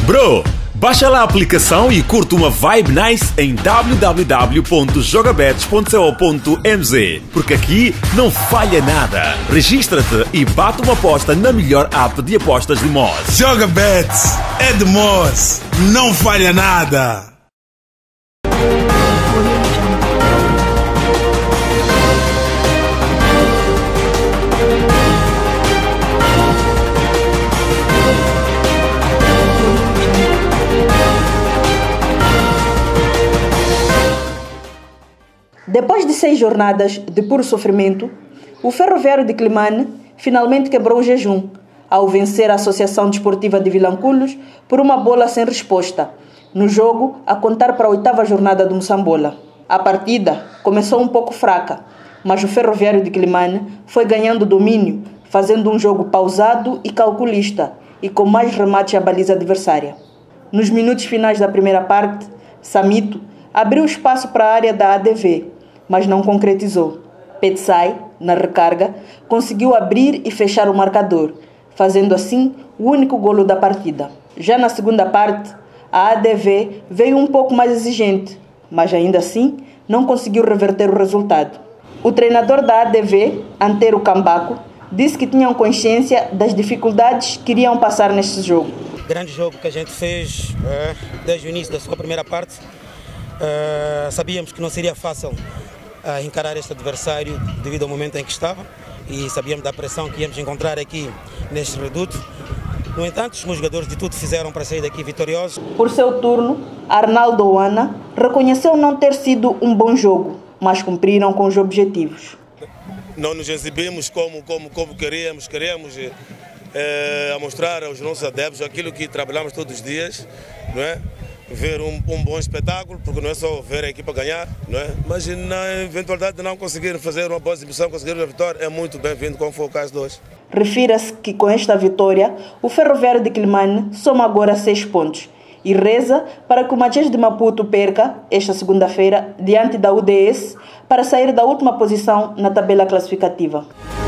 Bro, baixa lá a aplicação e curte uma vibe nice em www.jogabets.co.mz, porque aqui não falha nada. Registra-te e bate uma aposta na melhor app de apostas de Moz. Jogabets é de Moz, não falha nada. Depois de 6 jornadas de puro sofrimento, o Ferroviário de Climane finalmente quebrou o jejum ao vencer a Associação Desportiva de Vilanculos por uma bola sem resposta, no jogo a contar para a 8ª jornada do Moçambola. A partida começou um pouco fraca, mas o Ferroviário de Climane foi ganhando domínio, fazendo um jogo pausado e calculista e com mais remates à baliza adversária. Nos minutos finais da primeira parte, Samito abriu espaço para a área da ADV, mas não concretizou. Petsai, na recarga, conseguiu abrir e fechar o marcador, fazendo assim o único golo da partida. Já na segunda parte, a ADV veio um pouco mais exigente, mas ainda assim não conseguiu reverter o resultado. O treinador da ADV, Antero Cambaco, disse que tinham consciência das dificuldades que iriam passar neste jogo. Grande jogo que a gente fez desde o início da sua primeira parte. Sabíamos que não seria fácil encarar este adversário devido ao momento em que estava e sabíamos da pressão que íamos encontrar aqui neste reduto. No entanto, os meus jogadores de tudo fizeram para sair daqui vitoriosos. Por seu turno, Arnaldo Oana reconheceu não ter sido um bom jogo, mas cumpriram com os objetivos. Não nos exibimos como queríamos a mostrar aos nossos adeptos aquilo que trabalhamos todos os dias, não é? Ver um bom espetáculo, porque não é só ver a equipa ganhar, não é? Mas na eventualidade de não conseguir fazer uma boa exibição, conseguir uma vitória, é muito bem-vindo, como foi o caso de hoje. Refira-se que com esta vitória, o Ferroviário de Climane soma agora 6 pontos e reza para que o Matias de Maputo perca, esta segunda-feira, diante da UDS, para sair da última posição na tabela classificativa.